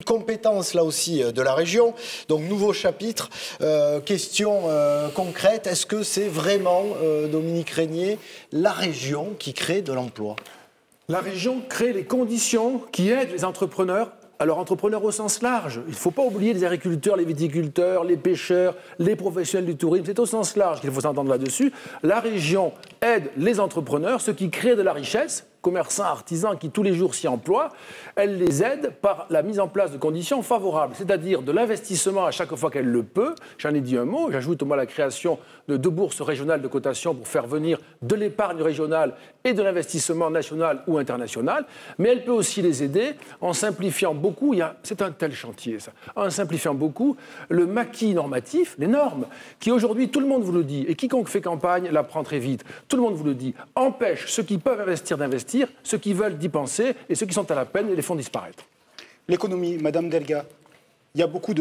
compétence là aussi de la région. Donc nouveau chapitre, question concrète, est-ce que c'est vraiment, Dominique Régnier, la région qui crée de l'emploi? La région crée les conditions qui aident les entrepreneurs. Alors, entrepreneurs au sens large, il ne faut pas oublier les agriculteurs, les viticulteurs, les pêcheurs, les professionnels du tourisme, c'est au sens large qu'il faut s'entendre là-dessus. La région aide les entrepreneurs, ceux qui créent de la richesse, commerçants, artisans qui tous les jours s'y emploient, elle les aide par la mise en place de conditions favorables, c'est-à-dire de l'investissement à chaque fois qu'elle le peut. J'en ai dit un mot, j'ajoute moi la création de 2 bourses régionales de cotation pour faire venir de l'épargne régionale et de l'investissement national ou international, mais elle peut aussi les aider en simplifiant beaucoup, c'est un tel chantier ça, en simplifiant beaucoup le maquis normatif, les normes, qui aujourd'hui, tout le monde vous le dit, et quiconque fait campagne l'apprend très vite, tout le monde vous le dit, empêche ceux qui peuvent investir d'investir, ceux qui veulent d'y penser et ceux qui sont à la peine et les font disparaître. L'économie, Madame Delga, il y a beaucoup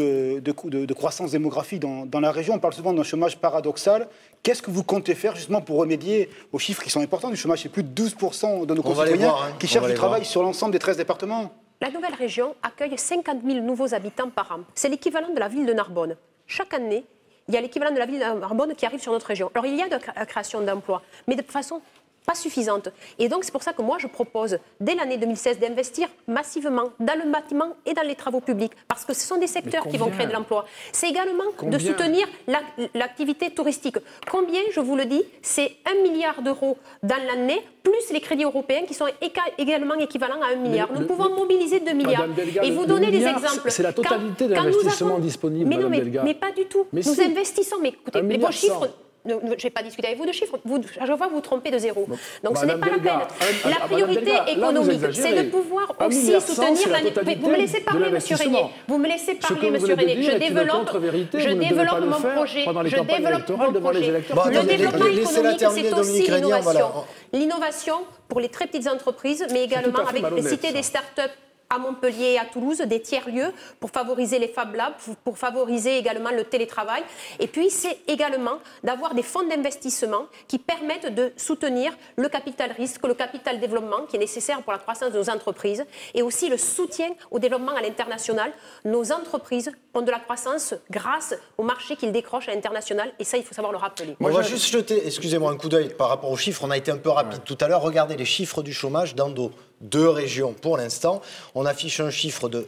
de croissance démographique dans la région. On parle souvent d'un chômage paradoxal. Qu'est-ce que vous comptez faire justement pour remédier aux chiffres qui sont importants du chômage? C'est plus de 12% de nos concitoyens qui cherchent du travail sur l'ensemble des 13 départements. La nouvelle région accueille 50 000 nouveaux habitants par an. C'est l'équivalent de la ville de Narbonne. Chaque année, il y a l'équivalent de la ville de Narbonne qui arrive sur notre région. Alors il y a de la création d'emplois, mais de façon pas suffisante. Et donc, c'est pour ça que moi, je propose, dès l'année 2016, d'investir massivement dans le bâtiment et dans les travaux publics. Parce que ce sont des secteurs qui vont créer de l'emploi. C'est également de soutenir l'activité touristique. Combien, je vous le dis, c'est 1 milliard d'euros dans l'année, plus les crédits européens qui sont également équivalents à 1 milliard. Nous pouvens mobiliser 2 milliards. Delga, et vous donner des exemples. C'est la totalité de l'investissement disponible, mais non, Delga. Mais pas du tout. Mais nous si. investissons. Mais écoutez, les beaux chiffres... Je ne vais pas discuter avec vous de chiffres. Je vois vous tromper de zéro. Donc ce n'est pas la peine. La priorité économique, c'est de pouvoir aussi soutenir la... Vous me laissez parler, Monsieur Régnier. Vous me laissez parler, Monsieur Régnier. Je développe mon projet. Je développe mon projet. Le développement économique, c'est aussi l'innovation. L'innovation pour les très petites entreprises, mais également avec les cités des start-up à Montpellier et à Toulouse, des tiers-lieux pour favoriser les Fab Labs, pour favoriser également le télétravail. Et puis, c'est également d'avoir des fonds d'investissement qui permettent de soutenir le capital risque, le capital développement qui est nécessaire pour la croissance de nos entreprises et aussi le soutien au développement à l'international. Nos entreprises ont de la croissance grâce au marché qu'ils décrochent à l'international et ça, il faut savoir le rappeler. On va juste jeter, excusez-moi, un coup d'œil par rapport aux chiffres. On a été un peu rapide tout à l'heure. Regardez les chiffres du chômage dans nos 2 régions pour l'instant. On affiche un chiffre de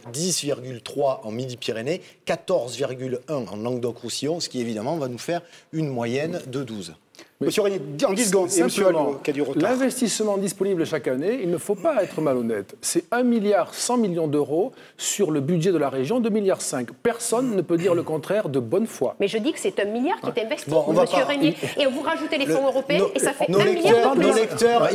10,3 en Midi-Pyrénées, 14,1 en Languedoc-Roussillon, ce qui évidemment va nous faire une moyenne de 12. Monsieur Régnier, en 10 secondes, et Monsieur Alliot, qui a du retard. L'investissement disponible chaque année, il ne faut pas être malhonnête. C'est 1,1 milliard d'euros sur le budget de la région, 2,5 milliards. Personne ne peut dire le contraire de bonne foi. Mais je dis que c'est 1 milliard qui est investi, Monsieur Régnier. Et vous rajoutez les fonds européens et ça fait 1 milliard de plus. Nos lecteurs,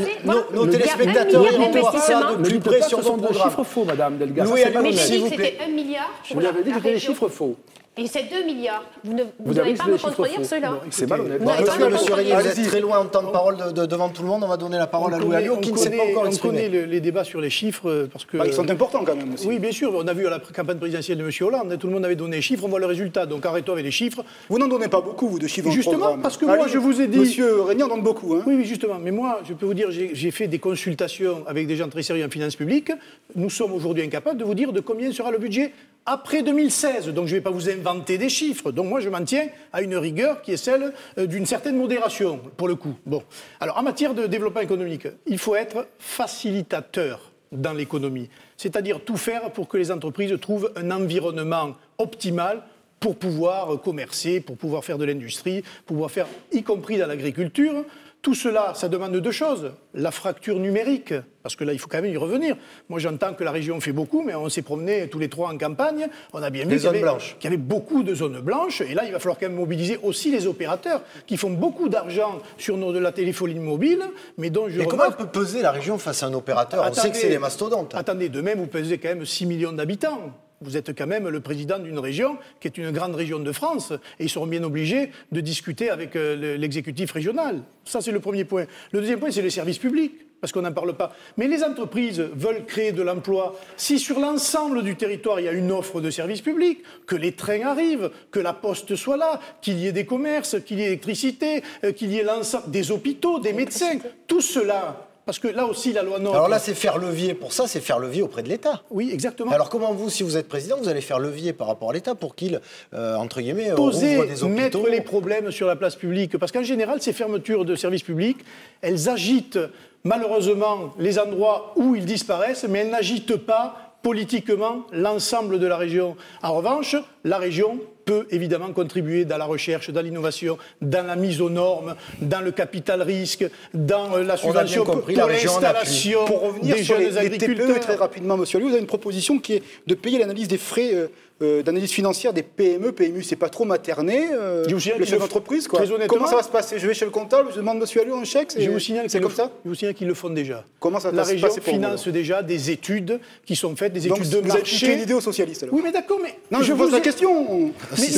nos téléspectateurs iront voir ça de plus près sur son programme. C'est chiffres faux, Madame Delga. Mais j'ai dit que c'était 1 milliard. Vous avez dit que c'était des chiffres faux. Et c'est 2 milliards. Vous n'allez pas me contredire cela. C'est malhonnête. Attendez, Monsieur Régnier, vous êtes très loin en temps de parole devant tout le monde. On va donner la parole à Louis Alliot, qui ne s'est pas encore exprimé. On connaît les débats sur les chiffres parce que... Ils sont importants quand même aussi. Oui, bien sûr. On a vu à la campagne présidentielle de M. Hollande, tout le monde avait donné les chiffres, on voit le résultat. Donc arrêtons avec les chiffres. Vous n'en donnez pas beaucoup, vous, de chiffres. Justement, parce que moi, je vous ai dit... Monsieur Régnier en donne beaucoup. Hein. Oui, justement. Mais moi, je peux vous dire, j'ai fait des consultations avec des gens très sérieux en finances publiques. Nous sommes aujourd'hui incapables de vous dire de combien sera le budget après 2016. Donc je ne vais pas vous inventer des chiffres. Donc moi, je m'en tiens à une rigueur qui est celle d'une certaine modération, pour le coup. Bon. Alors, en matière de développement économique, il faut être facilitateur dans l'économie. C'est-à-dire tout faire pour que les entreprises trouvent un environnement optimal pour pouvoir commercer, pour pouvoir faire de l'industrie, pour pouvoir faire, y compris dans l'agriculture. Tout cela, ça demande 2 choses. La fracture numérique, parce que là, il faut quand même y revenir. Moi, j'entends que la région fait beaucoup, mais on s'est promené tous les 3 en campagne. On a bien vu qu'il y avait beaucoup de zones blanches. Et là, il va falloir quand même mobiliser aussi les opérateurs qui font beaucoup d'argent sur de la téléphonie mobile. Mais comment elle peut peser la région face à un opérateur? On sait que c'est des mastodontes. Attendez, demain, vous pesez quand même 6 millions d'habitants. Vous êtes quand même le président d'une région qui est une grande région de France et ils seront bien obligés de discuter avec l'exécutif régional. Ça, c'est le premier point. Le deuxième point, c'est les services publics, parce qu'on n'en parle pas. Mais les entreprises veulent créer de l'emploi. Si sur l'ensemble du territoire, il y a une offre de services publics, que les trains arrivent, que la poste soit là, qu'il y ait des commerces, qu'il y ait l'électricité, qu'il y ait l'ensemble des hôpitaux, des médecins, tout cela parce que là aussi, la loi NOTRe... Alors là, c'est faire levier pour ça, c'est faire levier auprès de l'État. Oui, exactement. Alors comment vous, si vous êtes président, vous allez faire levier par rapport à l'État pour qu'il, entre guillemets, ouvre des hôpitaux? Oser mettre les problèmes sur la place publique. Parce qu'en général, ces fermetures de services publics, elles agitent malheureusement les endroits où ils disparaissent, mais elles n'agitent pas politiquement l'ensemble de la région. En revanche, la région peut évidemment contribuer dans la recherche, dans l'innovation, dans la mise aux normes, dans le capital risque, dans la subvention pour l'installation des jeunes agriculteurs. TPE, très rapidement, monsieur Alliot, vous avez une proposition qui est de payer l'analyse des frais d'analyse financière des PME. PMU, c'est pas trop materné, le chef d'entreprise, quoi. Comment ça va se passer? Je vais chez le comptable, je demande monsieur Alliot un chèque, je vous signale c'est comme ça? Je vous signale qu'ils le font déjà. Comment ça la va se région passer pour finance déjà des études qui sont faites, des études de marché. Vous avez piqué l'idée aux socialistes, alors. Oui, mais d'accord, mais... Non, je vous pose la question. Mais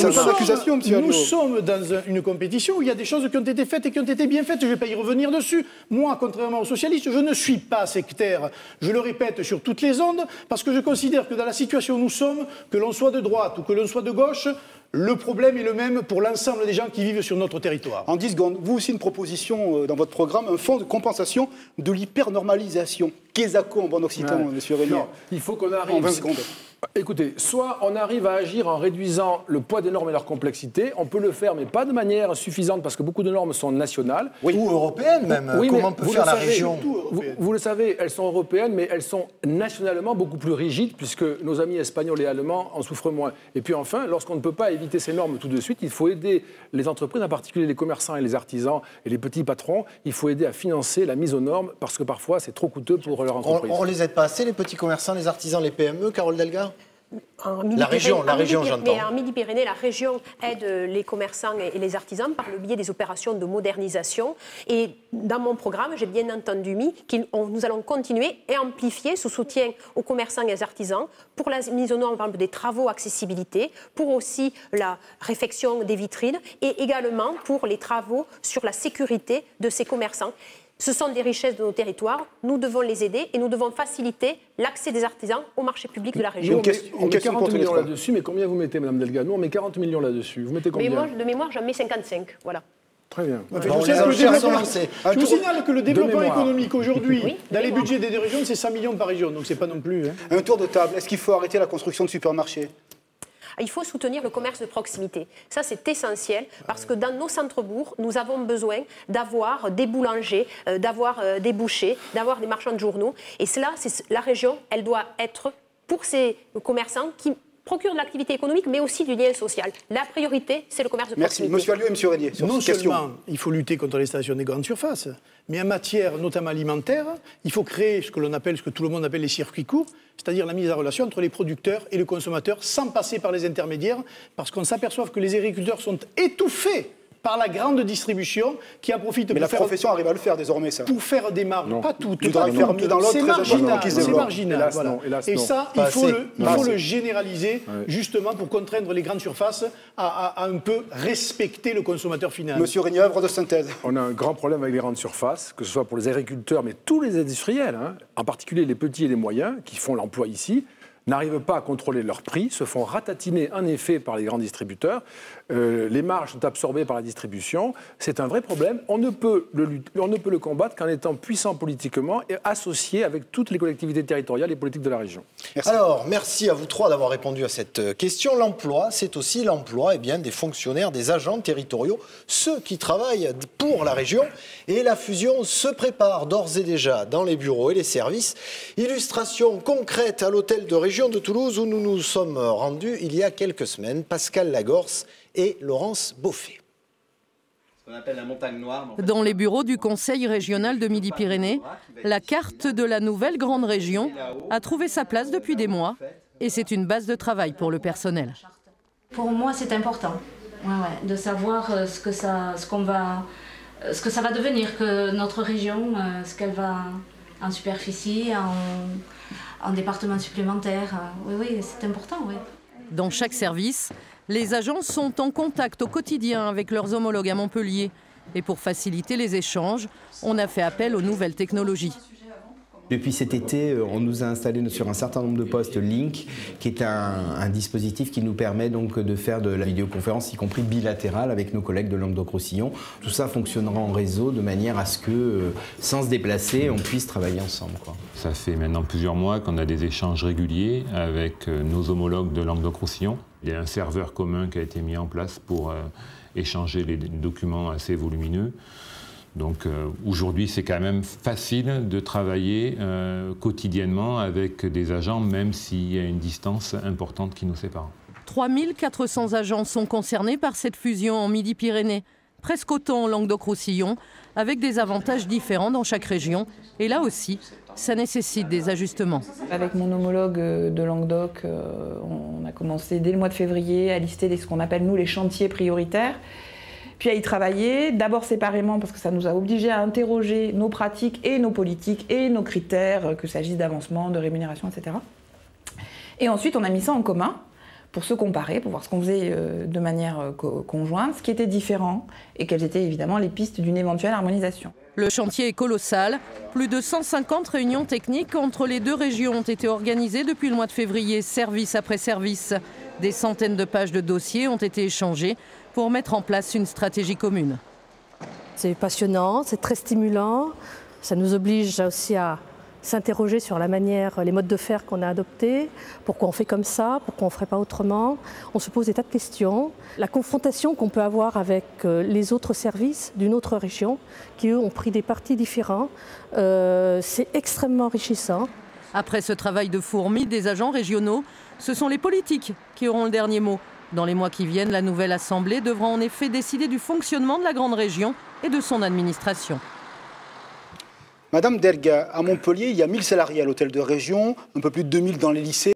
nous sommes dans une compétition où il y a des choses qui ont été faites et qui ont été bien faites. Je ne vais pas y revenir dessus. Moi, contrairement aux socialistes, je ne suis pas sectaire. Je le répète sur toutes les ondes, parce que je considère que dans la situation où nous sommes, que l'on soit de droite ou que l'on soit de gauche, le problème est le même pour l'ensemble des gens qui vivent sur notre territoire. En 10 secondes, vous aussi une proposition dans votre programme, un fonds de compensation de l'hypernormalisation. Qu'est-ce en bon occitan, monsieur Régnier? Il faut qu'on arrive... En 20 secondes. Écoutez, soit on arrive à agir en réduisant le poids des normes et leur complexité, on peut le faire, mais pas de manière suffisante, parce que beaucoup de normes sont nationales. Oui. Ou européennes même. Oui, comment peut faire la région? Vous le savez, elles sont européennes, mais elles sont nationalement beaucoup plus rigides, puisque nos amis espagnols et allemands en souffrent moins. Et puis enfin, lorsqu'on ne peut pas éviter ces normes tout de suite, il faut aider les entreprises, en particulier les commerçants et les artisans et les petits patrons, il faut aider à financer la mise aux normes, parce que parfois c'est trop coûteux pour leur entreprise. On les aide pas assez, les petits commerçants, les artisans, les PME, Carole Delga? La région, j'entends. Mais en Midi-Pyrénées, la région aide les commerçants et les artisans par le biais des opérations de modernisation. Et dans mon programme, j'ai bien entendu mis que nous allons continuer et amplifier ce soutien aux commerçants et aux artisans pour la mise aux normes, par exemple, des travaux accessibilité, pour aussi la réfection des vitrines et également pour les travaux sur la sécurité de ces commerçants. Ce sont des richesses de nos territoires, nous devons les aider et nous devons faciliter l'accès des artisans au marché public de la région. On met 40 millions là-dessus, mais combien vous mettez, Mme Delga? Nous, on met 40 millions là-dessus. Vous mettez combien? Mais moi, de mémoire, j'en mets 55, voilà. Très bien. Je vous signale que le développement économique aujourd'hui, dans les budgets des deux régions, c'est 100 millions par région, donc c'est pas non plus... Un tour de table, est-ce qu'il faut arrêter la construction de supermarchés? Il faut soutenir le commerce de proximité. Ça, c'est essentiel parce que dans nos centres-bourgs, nous avons besoin d'avoir des boulangers, d'avoir des bouchers, d'avoir des marchands de journaux. Et cela, la région, elle doit être pour ces commerçants qui procurent de l'activité économique, mais aussi du lien social. La priorité, c'est le commerce de proximité. Merci. Monsieur Alliot et Monsieur Régnier. Non seulement il faut lutter contre l'installation des grandes surfaces, mais en matière notamment alimentaire, il faut créer ce que tout le monde appelle les circuits courts, c'est-à-dire la mise en relation entre les producteurs et le consommateur sans passer par les intermédiaires, parce qu'on s'aperçoit que les agriculteurs sont étouffés par la grande distribution qui en profite. Mais la profession arrive à le faire désormais, ça. Pour faire des marges, pas toutes. C'est marginal. C'est marginal. Voilà. Et ça, il faut le généraliser, justement pour contraindre les grandes surfaces à un peu respecter le consommateur final. Monsieur Régnier, œuvre de synthèse. On a un grand problème avec les grandes surfaces, que ce soit pour les agriculteurs, mais tous les industriels, en particulier les petits et les moyens, qui font l'emploi ici, n'arrivent pas à contrôler leurs prix, se font ratatiner en effet par les grands distributeurs. Les marges sont absorbées par la distribution. C'est un vrai problème. On ne peut le combattre qu'en étant puissant politiquement et associé avec toutes les collectivités territoriales et politiques de la région. Merci. Alors, merci à vous trois d'avoir répondu à cette question. L'emploi, c'est aussi l'emploi des fonctionnaires, des agents territoriaux, ceux qui travaillent pour la région. Et la fusion se prépare d'ores et déjà dans les bureaux et les services. Illustration concrète à l'hôtel de région de Toulouse où nous nous sommes rendus il y a quelques semaines. Pascal Lagorce et Laurence Beaufet. Ce qu'on appelle la montagne noire. Dans les bureaux du Conseil régional de Midi-Pyrénées, la carte de la nouvelle grande région a trouvé sa place depuis des mois et c'est une base de travail pour le personnel. Pour moi, c'est important de savoir ce que ça va devenir, que notre région, ce qu'elle va en superficie, en département supplémentaire. Oui, c'est important, oui. Dans chaque service, les agents sont en contact au quotidien avec leurs homologues à Montpellier. Et pour faciliter les échanges, on a fait appel aux nouvelles technologies. Depuis cet été, on nous a installé sur un certain nombre de postes Link, qui est un dispositif qui nous permet donc de faire de la vidéoconférence, y compris bilatérale, avec nos collègues de Languedoc-Roussillon. Tout ça fonctionnera en réseau de manière à ce que, sans se déplacer, on puisse travailler ensemble, quoi. Ça fait maintenant plusieurs mois qu'on a des échanges réguliers avec nos homologues de Languedoc-Roussillon. Il y a un serveur commun qui a été mis en place pour échanger les documents assez volumineux. Donc aujourd'hui, c'est quand même facile de travailler quotidiennement avec des agents, même s'il y a une distance importante qui nous sépare. 3400 agents sont concernés par cette fusion en Midi-Pyrénées, presque autant en Languedoc-Roussillon, avec des avantages différents dans chaque région. Et là aussi, ça nécessite des ajustements. Avec mon homologue de Languedoc, on a commencé dès le mois de février à lister ce qu'on appelle nous les chantiers prioritaires. Puis à y travailler, d'abord séparément parce que ça nous a obligés à interroger nos pratiques et nos politiques et nos critères, que s'agisse d'avancement, de rémunération, etc. Et ensuite, on a mis ça en commun pour se comparer, pour voir ce qu'on faisait de manière conjointe, ce qui était différent et quelles étaient évidemment les pistes d'une éventuelle harmonisation. Le chantier est colossal. Plus de 150 réunions techniques entre les deux régions ont été organisées depuis le mois de février, service après service. Des centaines de pages de dossiers ont été échangées pour mettre en place une stratégie commune. C'est passionnant, c'est très stimulant. Ça nous oblige aussi à s'interroger sur la manière, les modes de faire qu'on a adoptés, pourquoi on fait comme ça, pourquoi on ne ferait pas autrement. On se pose des tas de questions. La confrontation qu'on peut avoir avec les autres services d'une autre région, qui eux ont pris des partis différents, c'est extrêmement enrichissant. Après ce travail de fourmi des agents régionaux, ce sont les politiques qui auront le dernier mot. Dans les mois qui viennent, la nouvelle Assemblée devra en effet décider du fonctionnement de la grande région et de son administration. Madame Delga, à Montpellier, il y a 1000 salariés à l'hôtel de région, un peu plus de 2000 dans les lycées.